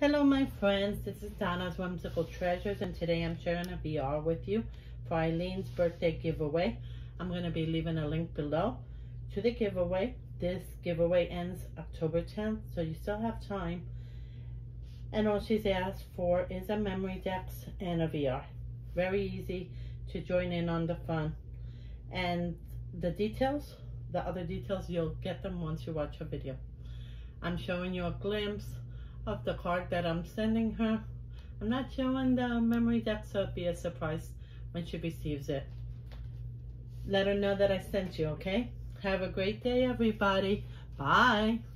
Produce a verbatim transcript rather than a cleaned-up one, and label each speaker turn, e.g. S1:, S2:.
S1: Hello my friends, this is Donna's Whimsical Treasures, and today I'm sharing a V R with you for Eileen's birthday giveaway. I'm going to be leaving a link below to the giveaway. This giveaway ends October tenth, so you still have time. And all she's asked for is a memory dex and a V R. Very easy to join in on the fun. And the details, the other details, you'll get them once you watch her video. I'm showing you a glimpse of the card that I'm sending her. I'm not showing the memory deck, so it'll be a surprise when she receives it. Let her know that I sent you, okay? Have a great day, everybody. Bye.